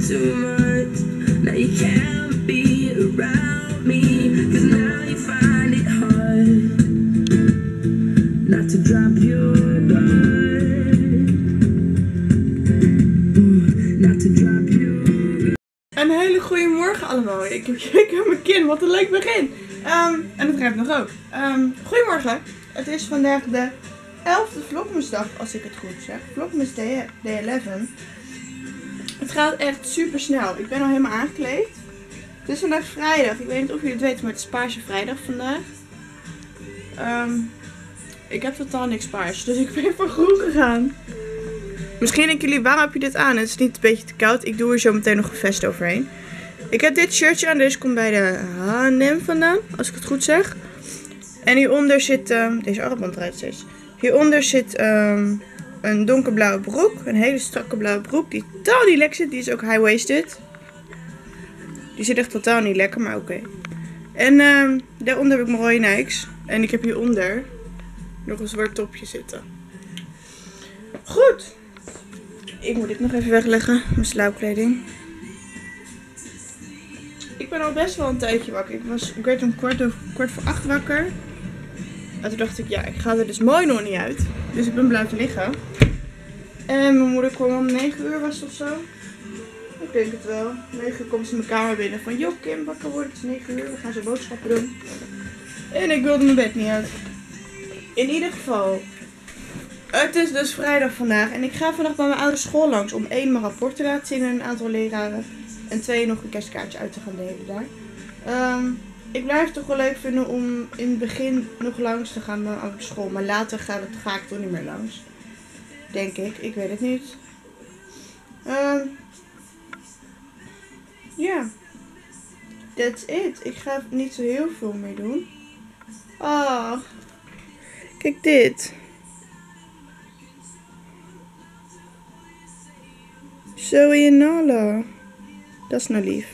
too much. Now you can't be around me, 'cause now you find it hard not to drop your guard. Not to drop your. Een hele goede morgen allemaal. Ik heb mijn kin, wat een leuk begin. En dat rijdt nog ook. Goedemorgen. Het is vandaag de 11e vlogmasdag, als ik het goed zeg. Vlogmas day 11. Het gaat echt super snel. Ik ben al helemaal aangekleed. Het is vandaag vrijdag. Ik weet niet of jullie het weten, maar het is Paarse Vrijdag vandaag. Ik heb totaal niks paars, dus ik ben voor groen gegaan. Misschien denken jullie, waarom heb je dit aan? Het is niet een beetje te koud. Ik doe er zo meteen nog een vest overheen. Ik heb dit shirtje aan. Deze komt bij de H&M vandaan, als ik het goed zeg. En hieronder zit, deze armband eruit steeds. Hieronder zit een donkerblauwe broek. Een hele strakke blauwe broek die totaal niet lekker zit. Die is ook high-waisted. Die zit echt totaal niet lekker, maar oké. En daaronder heb ik mijn rode Nikes. En ik heb hieronder nog een zwart topje zitten. Goed. Ik moet dit nog even wegleggen. Mijn slaapkleding. Ik ben al best wel een tijdje wakker. Ik werd om kwart voor 8 wakker. En toen dacht ik, ja, ik ga er dus mooi nog niet uit. Dus ik ben blijven liggen. En mijn moeder kwam om 9 uur, was het of zo? Ik denk het wel. 9 uur komt ze mijn kamer binnen van, joh Kim, wakker worden, het is 9 uur. We gaan zo boodschappen doen. En ik wilde mijn bed niet uit. In ieder geval, het is dus vrijdag vandaag. En ik ga vandaag bij mijn oude school langs om 1 mijn rapport te laten zien aan een aantal leraren. En 2 nog een kerstkaartje uit te gaan delen daar. Ik blijf het toch wel leuk vinden om in het begin nog langs te gaan bij mijn oude school. Maar later ga ik toch niet meer langs. Denk ik. Ik weet het niet. Ja. That's it. Ik ga niet zo heel veel meer doen. Ah. Kijk dit. Zoe en Nala. Dat is nou lief.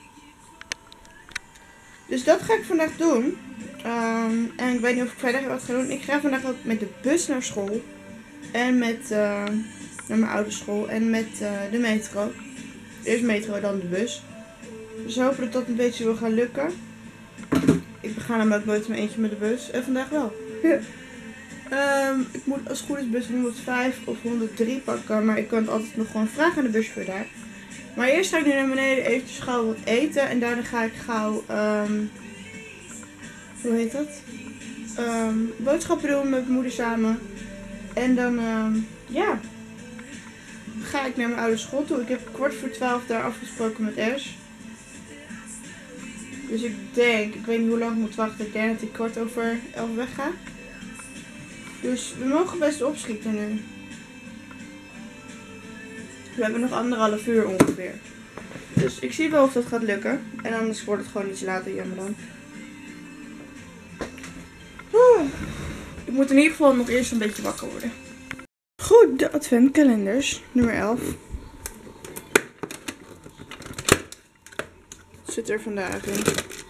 Dus dat ga ik vandaag doen. En ik weet niet of ik vrijdag wat ga doen. Ik ga vandaag ook met de bus naar school. En met naar mijn oude school. En met de metro. Eerst metro, dan de bus. Dus hopen dat dat een beetje wil gaan lukken. Ik ga namelijk nooit in mijn eentje met de bus. En vandaag wel. Ik moet als het goed is bus 105 of 103 pakken. Maar ik kan het altijd nog gewoon vragen aan de buschauffeur daar. Maar eerst ga ik nu naar beneden eventjes gauw wat eten. En daarna ga ik gauw, hoe heet dat? Boodschappen doen met mijn moeder samen. En dan, ja, ga ik naar mijn oude school toe. Ik heb 11:15 daar afgesproken met Ash. Dus ik weet niet hoe lang ik moet wachten. Ik denk dat ik 11:15 wegga. Dus we mogen best opschieten nu. We hebben nog 1,5 uur ongeveer. Dus ik zie wel of dat gaat lukken. En anders wordt het gewoon iets later, jammer dan. Ik moet in ieder geval nog eerst een beetje wakker worden. Goed, de adventkalenders. Nummer 11. Wat zit er vandaag in?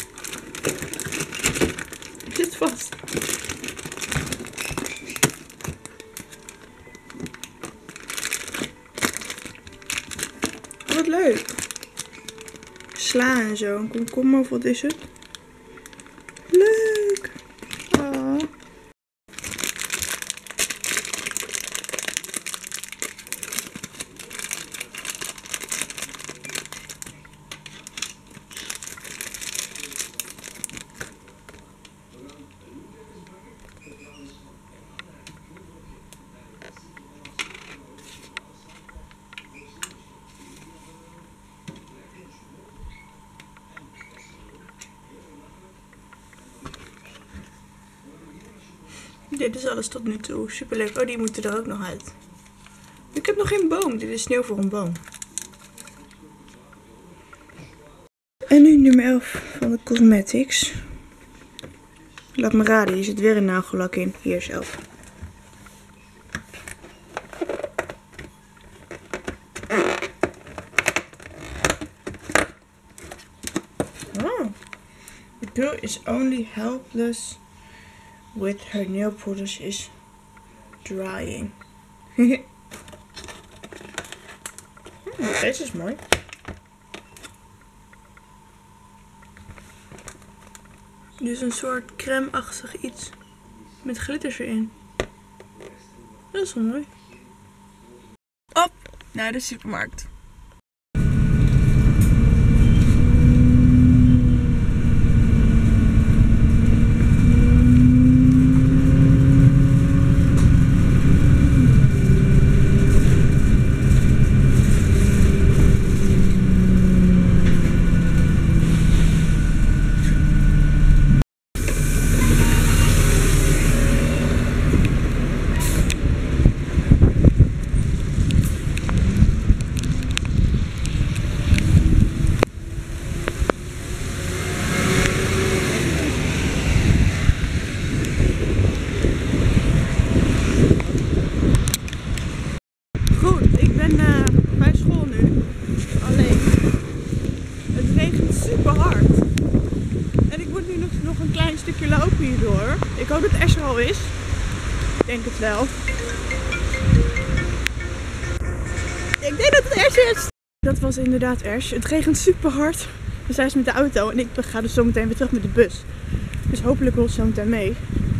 Het zit vast. Wat leuk. Sla en zo. Komkommer, wat is het? Leuk. Oh. Dit is alles tot nu toe. Super leuk. Oh, die moeten er ook nog uit. Ik heb nog geen boom. Dit is sneeuw voor een boom. En nu nummer 11 van de cosmetics. Laat me raden, hier zit weer een nagellak in. Hier is 11. Oh. The girl is only helpless with her nail polish is drying. Deze is mooi. Dus een soort crème-achtig iets met glitters erin. Dat is wel mooi. Op naar de supermarkt. Bij school nu. Alleen, het regent super hard. En ik moet nu nog een klein stukje lopen hierdoor. Ik hoop dat Ash er al is. Ik denk het wel. Ik denk dat het Ash is. Dat was inderdaad Ash. Het regent super hard. Dus hij is met de auto en ik ga dus zo meteen weer terug met de bus. Dus hopelijk wil ze zo meteen mee.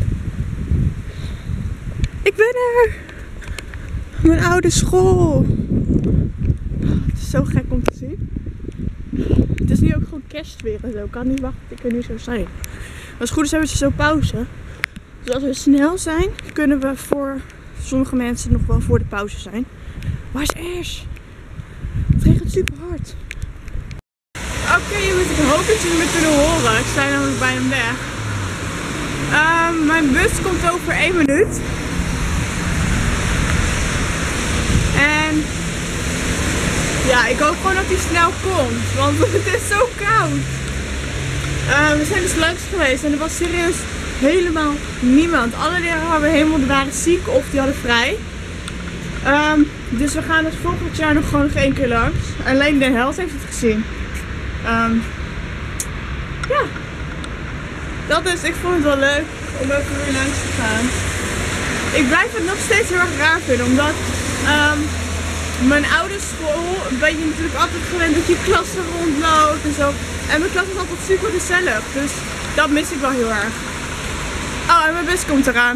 Ik ben er! Mijn oude school! Het is zo gek om te zien. Het is nu ook gewoon kerstweer en zo. Ik kan niet wachten dat ik er nu zou zijn. Als het goed is hebben ze zo pauze. Dus als we snel zijn, kunnen we voor sommige mensen nog wel voor de pauze zijn. Waar is Ash? Het regent super hard. Oké jongens, ik hoop dat jullie me kunnen horen. Ik sta namelijk bij hem weg. Mijn bus komt over 1 minuut. En ja, ik hoop gewoon dat hij snel komt, want het is zo koud. We zijn dus langs geweest en er was serieus helemaal niemand. Alle leraren waren ziek of die hadden vrij. Dus we gaan dus volgend jaar nog gewoon nog 1 keer langs. Alleen Den Held heeft het gezien. Ja, dat is, ik vond het wel leuk om even weer langs te gaan. Ik blijf het nog steeds heel erg raar vinden, omdat mijn oude school ben je natuurlijk altijd gewend dat je klassen rondloopt en zo. En mijn klas is altijd super gezellig, dus dat mis ik wel heel erg. Oh, en mijn bus komt eraan.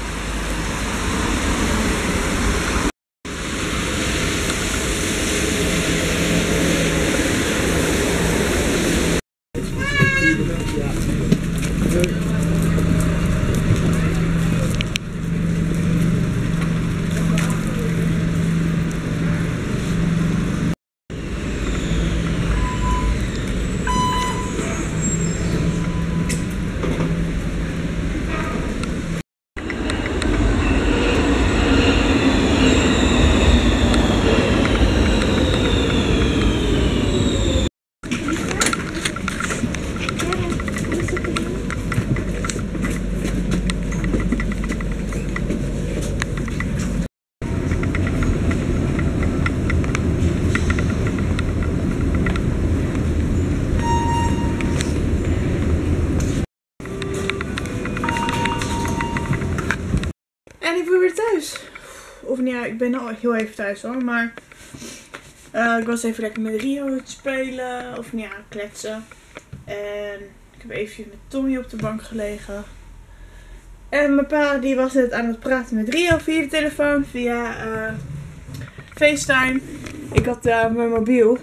En ik ben weer thuis. Of nee, ja, ik ben al heel even thuis hoor. Maar ik was even lekker met Rio te spelen. Of nee, ja, kletsen. En ik heb even met Tommy op de bank gelegen. En mijn pa die was net aan het praten met Rio via de telefoon. Via FaceTime. Ik had mijn mobiel.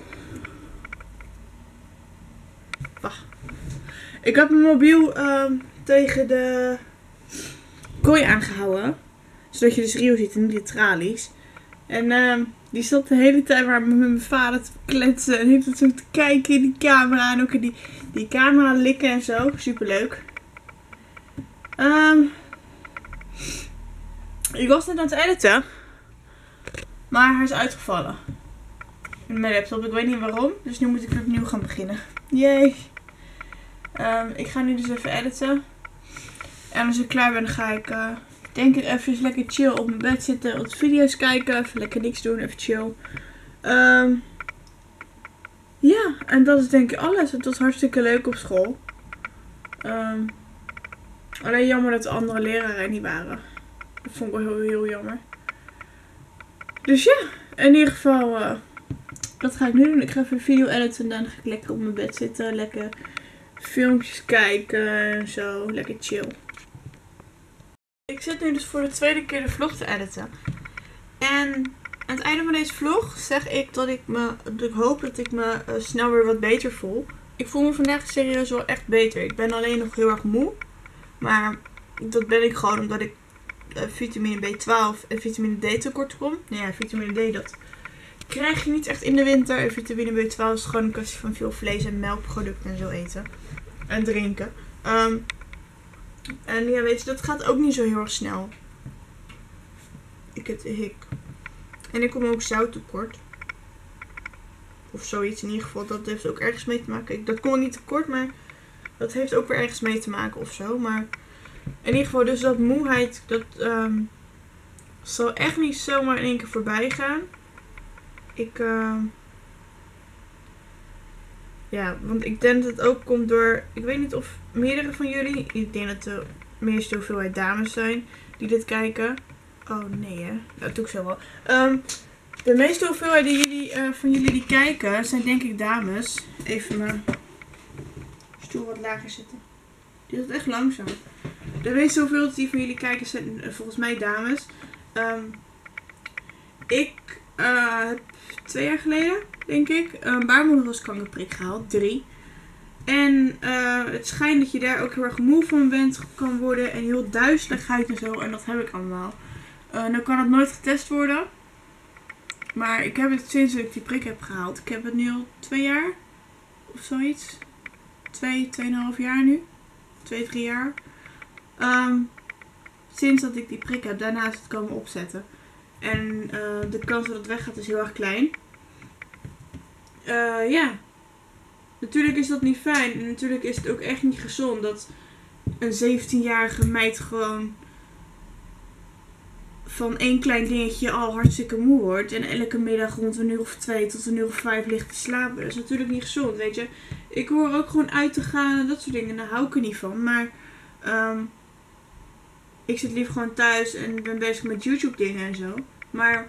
Wacht. Ik had mijn mobiel tegen de kooi aangehouden. Zodat je dus Rio ziet en niet de tralies. En die stond de hele tijd maar met mijn vader te kletsen. En heeft het zo te kijken in die camera. En ook in die camera likken en zo. Super leuk. Ik was net aan het editen. Maar hij is uitgevallen. In mijn laptop. Ik weet niet waarom. Dus nu moet ik opnieuw gaan beginnen. Yay. Ik ga nu dus even editen. En als ik klaar ben dan ga ik denk ik even lekker chill op mijn bed zitten. Wat video's kijken. Even lekker niks doen. Even chill. Ja. En dat is denk ik alles. Het was hartstikke leuk op school. Alleen jammer dat de andere leraren er niet waren. Dat vond ik wel heel jammer. Dus ja. In ieder geval. Dat ga ik nu doen. Ik ga even een video editen. En dan ga ik lekker op mijn bed zitten. Lekker filmpjes kijken en zo. Lekker chill. Ik zit nu dus voor de tweede keer de vlog te editen. En aan het einde van deze vlog zeg ik dat ik hoop dat ik me snel weer wat beter voel. Ik voel me vandaag serieus wel echt beter. Ik ben alleen nog heel erg moe. Maar dat ben ik gewoon omdat ik vitamine B12 en vitamine D tekort kom. Nou ja, vitamine D dat krijg je niet echt in de winter. En vitamine B12 is gewoon een kwestie van veel vlees en melkproducten en zo eten. En drinken. En ja, weet je, dat gaat ook niet zo heel erg snel. Ik heb de hik. En ik kom ook zouttekort. Of zoiets in ieder geval. Dat heeft ook ergens mee te maken. Dat kom ik niet tekort, maar dat heeft ook weer ergens mee te maken of zo. Maar in ieder geval, dus dat moeheid, dat zal echt niet zomaar in één keer voorbij gaan. Ja, want ik denk dat het ook komt door, ik weet niet of meerdere van jullie, ik denk dat de meeste hoeveelheid dames zijn die dit kijken. Oh nee hè, dat doe ik zo wel. De meeste hoeveelheid van jullie die kijken zijn denk ik dames. Even mijn stoel wat lager zetten. Die is echt langzaam. De meeste hoeveelheid die van jullie kijken zijn volgens mij dames. Ik heb 2 jaar geleden, denk ik, een baarmoederhalskankerprik gehaald. 3. En het schijnt dat je daar ook heel erg moe van kan worden. En heel duizeligheid en zo. En dat heb ik allemaal. Nu kan het nooit getest worden. Maar ik heb het sinds dat ik die prik heb gehaald. Ik heb het nu al 2 jaar. Of zoiets. 2,5 jaar nu. 2, 3 jaar. Sinds dat ik die prik heb. Daarna is het komen opzetten. En de kans dat het weggaat is heel erg klein. Ja. Natuurlijk is dat niet fijn. En natuurlijk is het ook echt niet gezond dat een 17-jarige meid gewoon van één klein dingetje al hartstikke moe wordt. En elke middag rond 1 uur of 2 tot 1 uur of 5 ligt te slapen. Dat is natuurlijk niet gezond, weet je. Ik hoor ook gewoon uit te gaan en dat soort dingen. Daar hou ik er niet van. Maar ik zit liever gewoon thuis en ben bezig met YouTube dingen en zo. Maar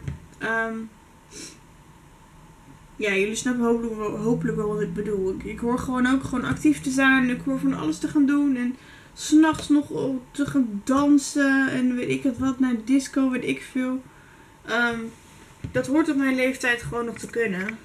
ja, jullie snappen hopelijk wel wat ik bedoel. Ik hoor gewoon ook gewoon actief te zijn. Ik hoor van alles te gaan doen. En 's nachts nog te gaan dansen. En weet ik het wat, naar de disco, weet ik veel. Dat hoort op mijn leeftijd gewoon nog te kunnen.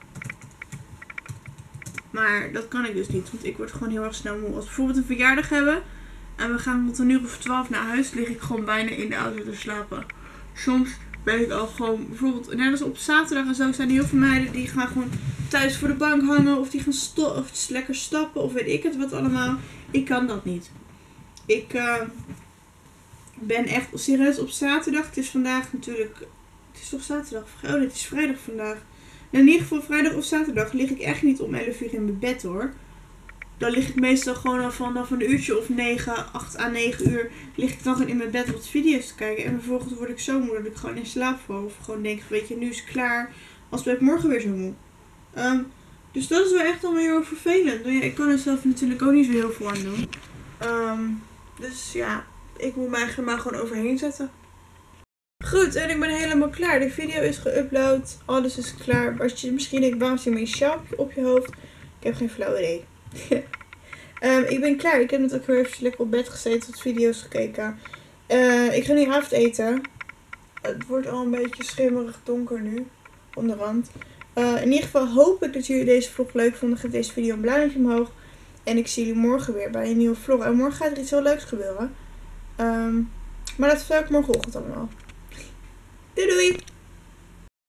Maar dat kan ik dus niet. Want ik word gewoon heel erg snel moe. Als we bijvoorbeeld een verjaardag hebben. En we gaan rond 1 uur of 12 naar huis. Lig ik gewoon bijna in de auto te slapen. Soms ben ik al gewoon, bijvoorbeeld, net als op zaterdag en zo, zijn er heel veel meiden die gaan gewoon thuis voor de bank hangen. Of die gaan lekker stappen. Of weet ik het wat allemaal. Ik kan dat niet. Ik ben echt serieus op zaterdag. Het is vandaag natuurlijk. Het is toch zaterdag? Oh, het is vrijdag vandaag. En in ieder geval vrijdag of zaterdag lig ik echt niet om 11 uur in mijn bed hoor. Dan lig ik meestal gewoon al vanaf een uurtje of 8 à 9 uur lig ik dan gewoon in mijn bed wat video's te kijken. En vervolgens word ik zo moe dat ik gewoon in slaap val. Of gewoon denk, weet je, nu is het klaar. Als ben ik morgen weer zo moe. Dus dat is wel echt allemaal heel erg vervelend. Ja, ik kan er zelf natuurlijk ook niet zo heel veel aan doen. Dus ja, ik moet me eigenlijk maar gewoon overheen zetten. Goed, en ik ben helemaal klaar. De video is geüpload. Alles is klaar. Als je misschien denkt, waarom zie je mijn sjaal op je hoofd? Ik heb geen flauw idee. Ik ben klaar. Ik heb net ook weer even lekker op bed gezeten, wat video's gekeken. Ik ga nu avondeten. Het wordt al een beetje schimmerig donker nu. Onderhand. In ieder geval hoop ik dat jullie deze vlog leuk vonden. Geef deze video een blauwtje omhoog. En ik zie jullie morgen weer bij een nieuwe vlog. En morgen gaat er iets heel leuks gebeuren. Maar dat vertel ik morgenochtend allemaal. Doei doei!